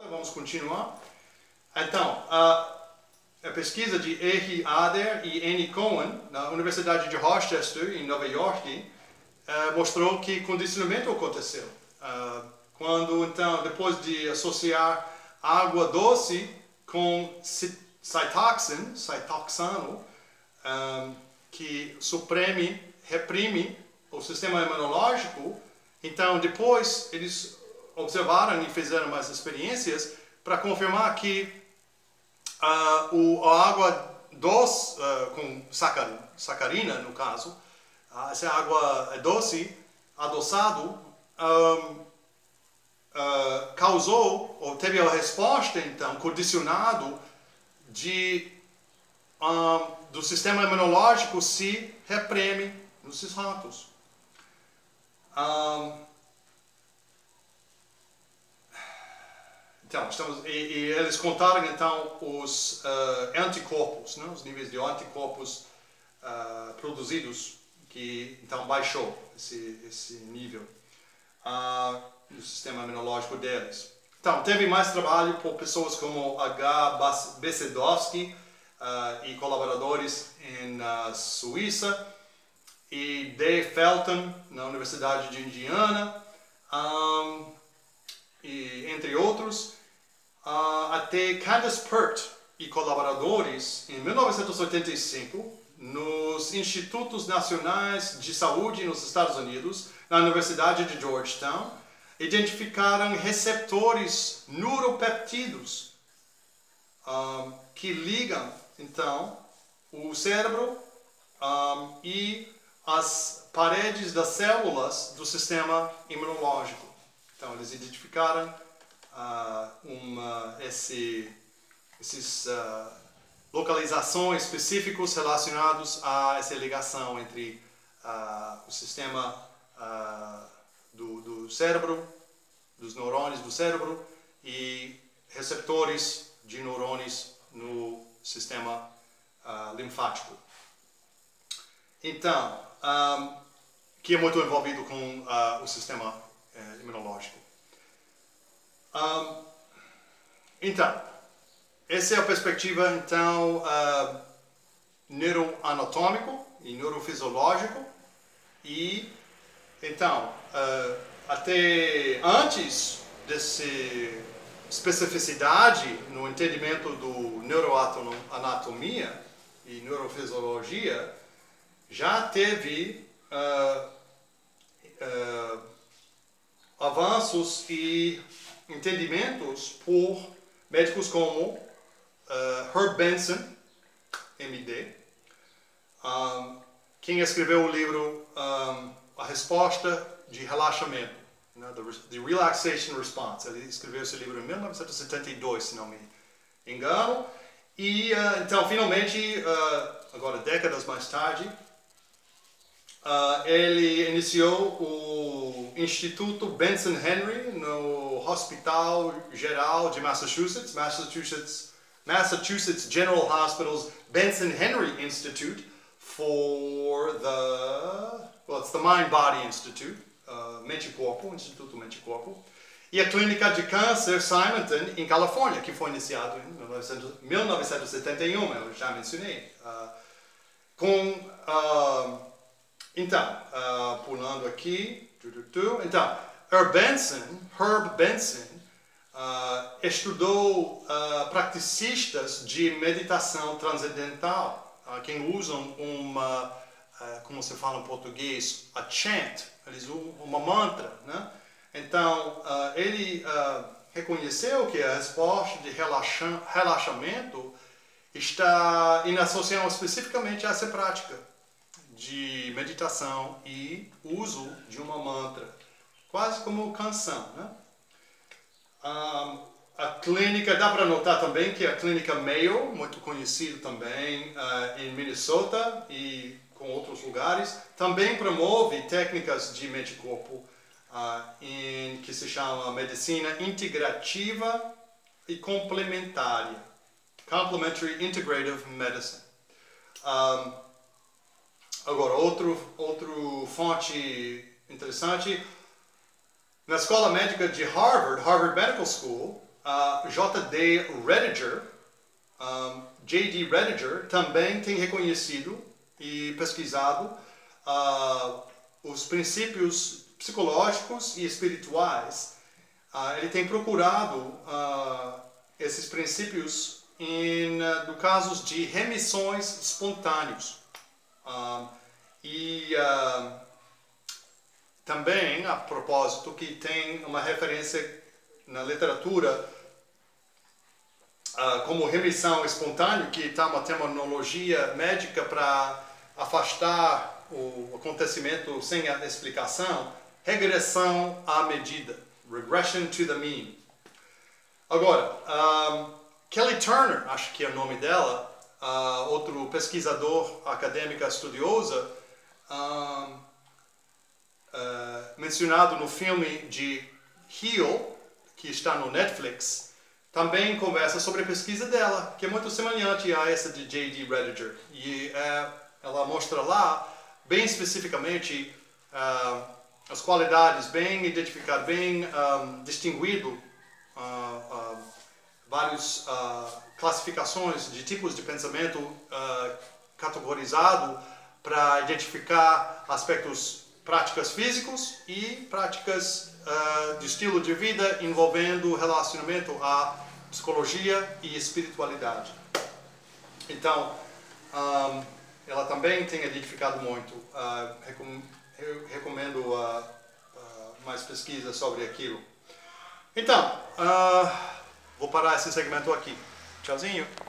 Vamos continuar. Então, a pesquisa de R. Ader e N. Cohen, na Universidade de Rochester, em Nova York, mostrou que condicionamento aconteceu. Quando, então, depois de associar água doce com citoxano, que reprime o sistema imunológico, então depois eles observaram e fizeram mais experiências para confirmar que a água doce, com sacarina no caso, essa água doce, adoçado, causou, ou teve a resposta então, condicionado do sistema imunológico se reprime nos ratos. Então, e eles contaram então os anticorpos, né, os níveis de anticorpos produzidos, que então baixou esse nível no sistema imunológico deles. Então, teve mais trabalho por pessoas como H. Besedowski e colaboradores na Suíça, e D. Felton na Universidade de Indiana, e entre outros, até Candace Pert e colaboradores em 1985 nos Institutos Nacionais de Saúde nos Estados Unidos, na Universidade de Georgetown, identificaram receptores neuropeptídeos que ligam então o cérebro e as paredes das células do sistema imunológico. Então, eles identificaram esses localizações específicas relacionadas a essa ligação entre o sistema do cérebro, dos neurônios do cérebro e receptores de neurônios no sistema linfático. Então, que é muito envolvido com o sistema imunológico. Então, essa é a perspectiva então neuroanatômico e neurofisiológico, e então até antes dessa especificidade no entendimento do neuroanatomia e neurofisiologia, já teve avanços e entendimentos por médicos como Herb Benson, MD, quem escreveu o livro A Resposta de Relaxamento, The Relaxation Response. Ele escreveu esse livro em 1972, se não me engano. E então, finalmente, agora décadas mais tarde, ele iniciou o Instituto Benson Henry no Hospital Geral de Massachusetts General Hospital's Benson Henry Institute for it's the Mind Body Institute, Mente e Corpo, Instituto Mente e Corpo, e a Clínica de Câncer Simonton, em Califórnia, que foi iniciado em 1971, eu já mencionei. Então, pulando aqui, então, Herb Benson estudou praticistas de meditação transcendental, quem usam como se fala em português, a chant, eles usam uma mantra, né? Então, ele reconheceu que a resposta de relaxamento está em associação especificamente a essa prática de meditação e uso de uma mantra, quase como canção, né? A clínica, dá para notar também que a clínica Mayo, muito conhecida também em Minnesota e com outros lugares, também promove técnicas de mente e corpo que se chama medicina integrativa e complementária, Complementary Integrative Medicine. Agora, outro fonte interessante, na Escola Médica de Harvard Medical School, J.D. Rediger, J.D. Rediger também tem reconhecido e pesquisado os princípios psicológicos e espirituais. Ele tem procurado esses princípios no casos de remissões espontâneas. Também, a propósito, que tem uma referência na literatura como remissão espontânea, que está uma terminologia médica para afastar o acontecimento sem a explicação, regressão à medida, regression to the mean. Agora, Kelly Turner, acho que é o nome dela, outro pesquisador acadêmica estudiosa, mencionado no filme de Heal, que está no Netflix, também conversa sobre a pesquisa dela, que é muito semelhante a essa de J.D. Rediger. E ela mostra lá, bem especificamente, as qualidades, bem identificado, bem distinguido, várias classificações de tipos de pensamento categorizado para identificar aspectos, práticas físicos e práticas de estilo de vida envolvendo relacionamento à psicologia e espiritualidade. Então, ela também tem identificado muito. Recomendo mais pesquisa sobre aquilo. Então, vou parar esse segmento aqui. Tchauzinho!